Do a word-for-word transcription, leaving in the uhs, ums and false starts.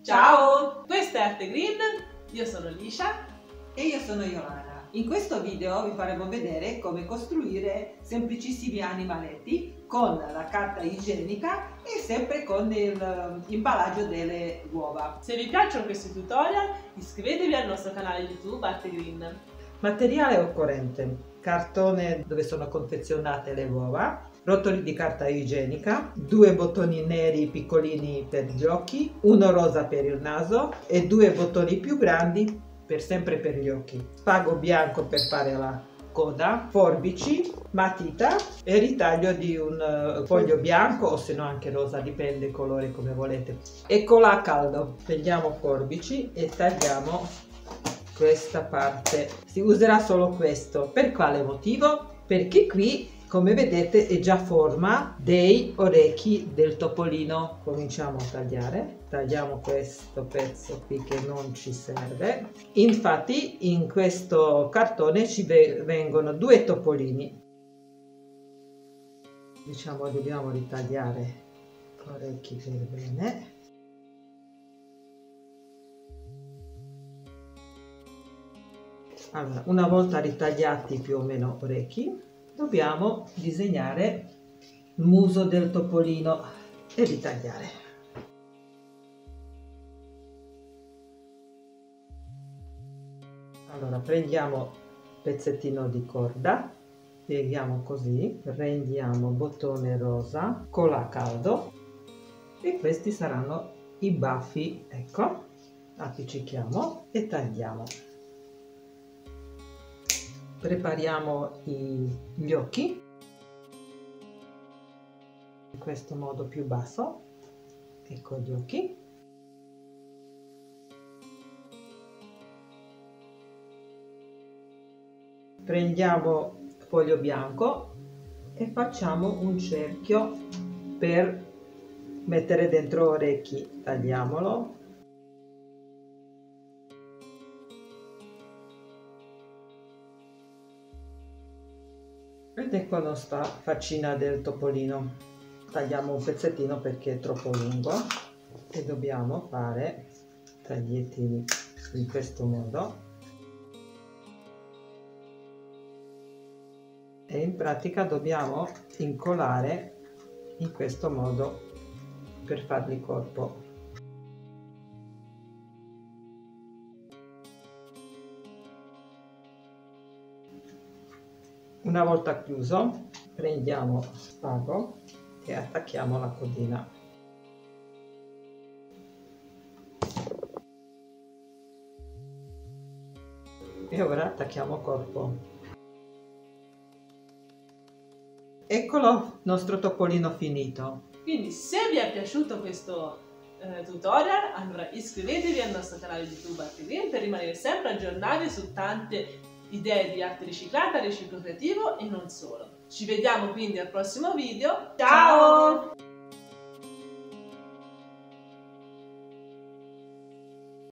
Ciao! Questa è Arte Green, io sono Liscia e io sono Ioana. In questo video vi faremo vedere come costruire semplicissimi animaletti con la carta igienica e sempre con l'imballaggio delle uova. Se vi piacciono questi tutorial iscrivetevi al nostro canale YouTube Arte Green. Materiale occorrente: cartone dove sono confezionate le uova, rotoli di carta igienica, due bottoni neri piccolini per gli occhi, uno rosa per il naso e due bottoni più grandi per sempre per gli occhi, spago bianco per fare la coda, forbici, matita e ritaglio di un foglio bianco o se no anche rosa, dipende il colore come volete, e cola a caldo. Prendiamo forbici e tagliamo questa parte. Si userà solo questo. Per quale motivo? Perché qui, come vedete, è già forma dei orecchi del topolino. Cominciamo a tagliare. Tagliamo questo pezzo qui che non ci serve. Infatti in questo cartone ci vengono due topolini. Diciamo dobbiamo ritagliare gli orecchi per bene. Allora, una volta ritagliati più o meno orecchi, dobbiamo disegnare il muso del topolino e ritagliare. Allora, prendiamo un pezzettino di corda, pieghiamo così, prendiamo bottone rosa, cola a caldo e questi saranno i baffi. Ecco, appiccichiamo e tagliamo. Prepariamo i, gli occhi in questo modo più basso. Ecco gli occhi. Prendiamo il foglio bianco e facciamo un cerchio per mettere dentro orecchi. Tagliamolo. Ed ecco la nostra faccina del topolino. Tagliamo un pezzettino perché è troppo lungo e dobbiamo fare tagliettini in questo modo, e in pratica dobbiamo incollare in questo modo per fargli corpo. Una volta chiuso, prendiamo spago e attacchiamo la codina. E ora attacchiamo corpo. Eccolo il nostro topolino finito. Quindi se vi è piaciuto questo eh, tutorial, allora iscrivetevi al nostro canale YouTube Arte Green per rimanere sempre aggiornati su tante idee di arte riciclata, riciclo creativo e non solo. Ci vediamo quindi al prossimo video. Ciao!